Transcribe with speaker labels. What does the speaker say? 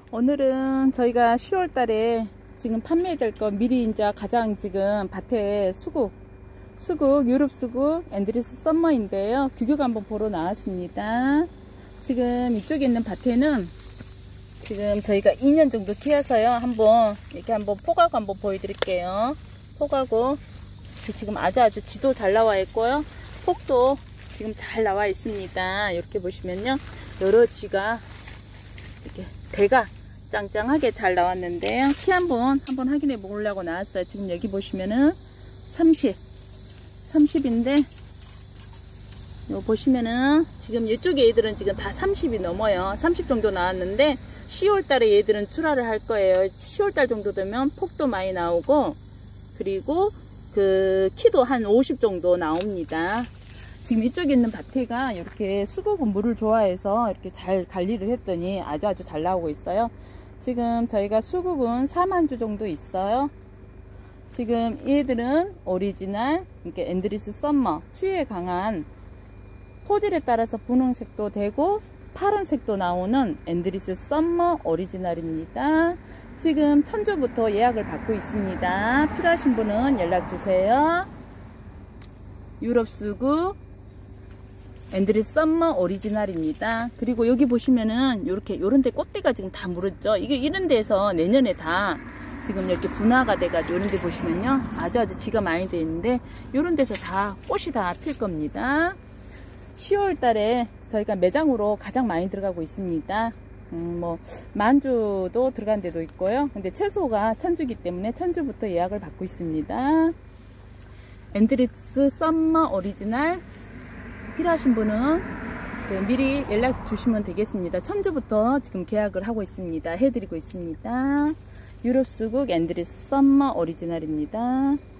Speaker 1: 오늘은 저희가 10월 달에 지금 판매될 거 미리 이제 가장 지금 밭에 수국 유럽 수국 앤드리스 썸머인데요. 규격 한번 보러 나왔습니다. 지금 이쪽에 있는 밭에는 지금 저희가 2년 정도 키워서요. 이렇게 한번 포가고 한번 보여드릴게요. 포가고 지금 아주 지도 잘 나와 있고요. 폭도 지금 잘 나와 있습니다. 이렇게 보시면요. 여러 지가 이렇게 대가 짱짱하게 잘 나왔는데요. 키 한번 확인해 보려고 나왔어요. 지금 여기 보시면은 30인데 요 보시면은 지금 이쪽에 얘들은 지금 다 30이 넘어요. 30 정도 나왔는데 10월 달에 얘들은 출하를 할 거예요. 10월 달 정도 되면 폭도 많이 나오고 그리고 그 키도 한 50 정도 나옵니다. 지금 이쪽에 있는 밭에가 이렇게 수국은 물을 좋아해서 이렇게 잘 관리를 했더니 아주 잘 나오고 있어요. 지금 저희가 수국은 4만 주 정도 있어요. 지금 얘들은 오리지널, 이렇게 앤드리스 썸머, 추위에 강한 토질에 따라서 분홍색도 되고 파란색도 나오는 앤드리스 썸머 오리지널입니다. 지금 천주부터 예약을 받고 있습니다. 필요하신 분은 연락주세요. 유럽 수국 앤드리스 썸머 오리지널입니다. 그리고 여기 보시면은 요런데 꽃대가 지금 다 물었죠. 이게 이런 데서 내년에 다 지금 이렇게 분화가 돼가지고 이런 데 보시면요. 아주 지가 많이 돼 있는데 요런 데서 다 꽃이 다 필 겁니다. 10월 달에 저희가 매장으로 가장 많이 들어가고 있습니다. 뭐 만주도 들어간 데도 있고요. 근데 최소가 천주기 때문에 천주부터 예약을 받고 있습니다. 앤드리스 썸머 오리지널 필요하신 분은 미리 연락 주시면 되겠습니다. 천주부터 지금 계약을 하고 있습니다. 해드리고 있습니다. 유럽 수국 앤드리스 썸머 오리지널입니다.